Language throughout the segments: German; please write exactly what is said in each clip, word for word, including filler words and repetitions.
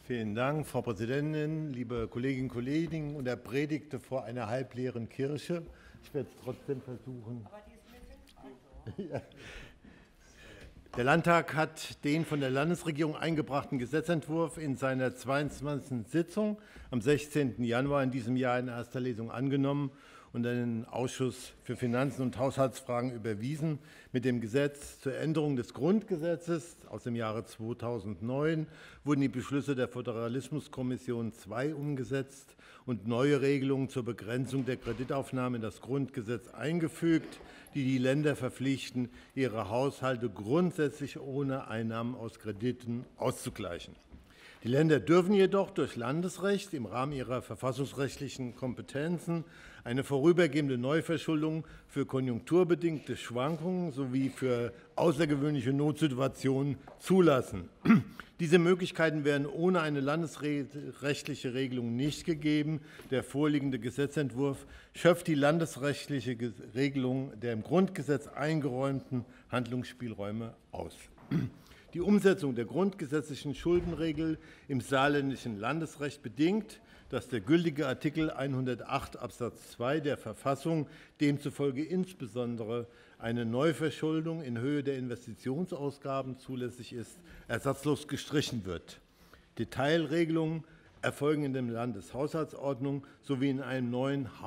Vielen Dank, Frau Präsidentin, liebe Kolleginnen und Kollegen. Und er predigte vor einer halbleeren Kirche. Ich werde es trotzdem versuchen. Aber die ist mit. Der Landtag hat den von der Landesregierung eingebrachten Gesetzentwurf in seiner zweiundzwanzigsten Sitzung am sechzehnten Januar in diesem Jahr in erster Lesung angenommen und an den Ausschuss für Finanzen und Haushaltsfragen überwiesen. Mit dem Gesetz zur Änderung des Grundgesetzes aus dem Jahre zweitausendneun wurden die Beschlüsse der Föderalismuskommission zwei umgesetzt und neue Regelungen zur Begrenzung der Kreditaufnahme in das Grundgesetz eingefügt, die die Länder verpflichten, ihre Haushalte grundsätzlich ohne Einnahmen aus Krediten auszugleichen. Die Länder dürfen jedoch durch Landesrecht im Rahmen ihrer verfassungsrechtlichen Kompetenzen eine vorübergehende Neuverschuldung für konjunkturbedingte Schwankungen sowie für außergewöhnliche Notsituationen zulassen. Diese Möglichkeiten werden ohne eine landesrechtliche Regelung nicht gegeben. Der vorliegende Gesetzentwurf schöpft die landesrechtliche Regelung der im Grundgesetz eingeräumten Handlungsspielräume aus. Die Umsetzung der grundgesetzlichen Schuldenregel im saarländischen Landesrecht bedingt, dass der gültige Artikel hundertacht Absatz zwei der Verfassung demzufolge insbesondere eine Neuverschuldung in Höhe der Investitionsausgaben zulässig ist, ersatzlos gestrichen wird. Detailregelungen erfolgen in der Landeshaushaltsordnung sowie in einem neuen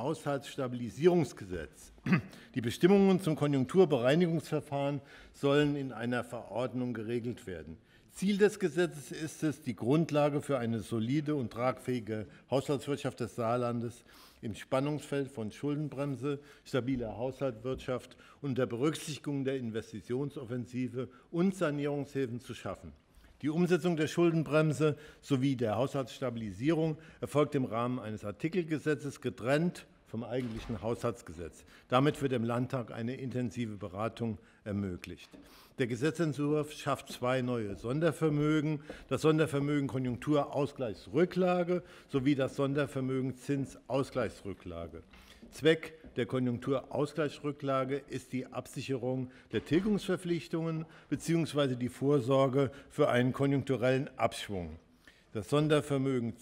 Haushaltsstabilisierungsgesetz. Die Bestimmungen zum Konjunkturbereinigungsverfahren sollen in einer Verordnung geregelt werden. Ziel des Gesetzes ist es, die Grundlage für eine solide und tragfähige Haushaltswirtschaft des Saarlandes im Spannungsfeld von Schuldenbremse, stabiler Haushaltswirtschaft und der Berücksichtigung der Investitionsoffensive und Sanierungshilfen zu schaffen. Die Umsetzung der Schuldenbremse sowie der Haushaltsstabilisierung erfolgt im Rahmen eines Artikelgesetzes getrennt vom eigentlichen Haushaltsgesetz. Damit wird dem Landtag eine intensive Beratung ermöglicht. Der Gesetzentwurf schafft zwei neue Sondervermögen, das Sondervermögen Konjunkturausgleichsrücklage sowie das Sondervermögen Zinsausgleichsrücklage. Zweck der Konjunkturausgleichsrücklage ist die Absicherung der Tilgungsverpflichtungen bzw. die Vorsorge für einen konjunkturellen Abschwung. Das Sondervermögen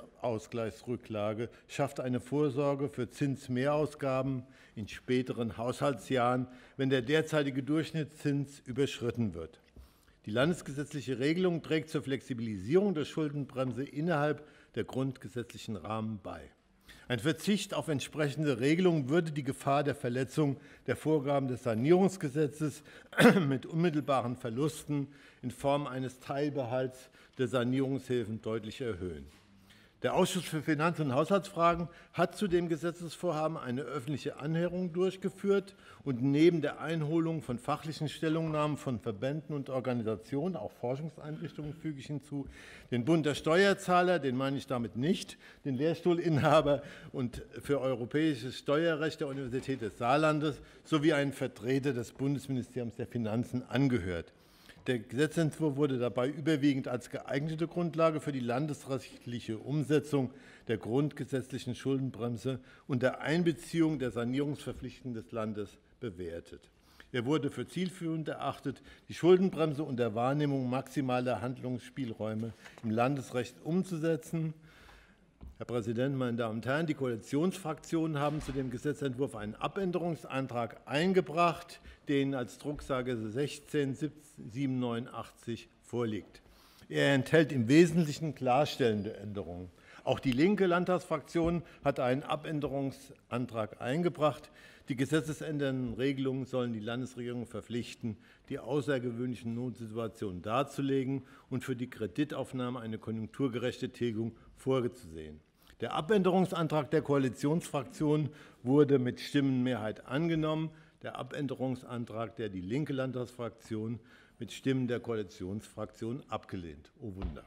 Zinsausgleichsrücklage schafft eine Vorsorge für Zinsmehrausgaben in späteren Haushaltsjahren, wenn der derzeitige Durchschnittszins überschritten wird. Die landesgesetzliche Regelung trägt zur Flexibilisierung der Schuldenbremse innerhalb der grundgesetzlichen Rahmen bei. Ein Verzicht auf entsprechende Regelungen würde die Gefahr der Verletzung der Vorgaben des Sanierungsgesetzes mit unmittelbaren Verlusten in Form eines Teilbehalts der Sanierungshilfen deutlich erhöhen. Der Ausschuss für Finanzen und Haushaltsfragen hat zu dem Gesetzesvorhaben eine öffentliche Anhörung durchgeführt und neben der Einholung von fachlichen Stellungnahmen von Verbänden und Organisationen, auch Forschungseinrichtungen füge ich hinzu, den Bund der Steuerzahler, den meine ich damit nicht, den Lehrstuhlinhaber und für europäisches Steuerrecht der Universität des Saarlandes sowie einen Vertreter des Bundesministeriums der Finanzen angehört. Der Gesetzentwurf wurde dabei überwiegend als geeignete Grundlage für die landesrechtliche Umsetzung der grundgesetzlichen Schuldenbremse und der Einbeziehung der Sanierungsverpflichtungen des Landes bewertet. Er wurde für zielführend erachtet, die Schuldenbremse unter Wahrnehmung maximaler Handlungsspielräume im Landesrecht umzusetzen. Herr Präsident, meine Damen und Herren, die Koalitionsfraktionen haben zu dem Gesetzentwurf einen Abänderungsantrag eingebracht, der Ihnen als Drucksache sechzehn siebenhundertneunundachtzig vorliegt. Er enthält im Wesentlichen klarstellende Änderungen. Auch die linke Landtagsfraktion hat einen Abänderungsantrag eingebracht. Die gesetzesändernden Regelungen sollen die Landesregierung verpflichten, die außergewöhnlichen Notsituationen darzulegen und für die Kreditaufnahme eine konjunkturgerechte Tilgung vorzusehen. Der Abänderungsantrag der Koalitionsfraktion wurde mit Stimmenmehrheit angenommen. Der Abänderungsantrag der die linke Landtagsfraktion mit Stimmen der Koalitionsfraktion abgelehnt. Oh Wunder.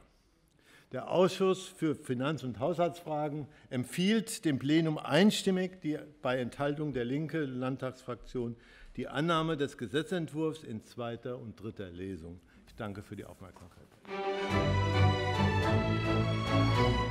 Der Ausschuss für Finanz- und Haushaltsfragen empfiehlt dem Plenum einstimmig die, bei Enthaltung der linken Landtagsfraktion die Annahme des Gesetzentwurfs in zweiter und dritter Lesung. Ich danke für die Aufmerksamkeit.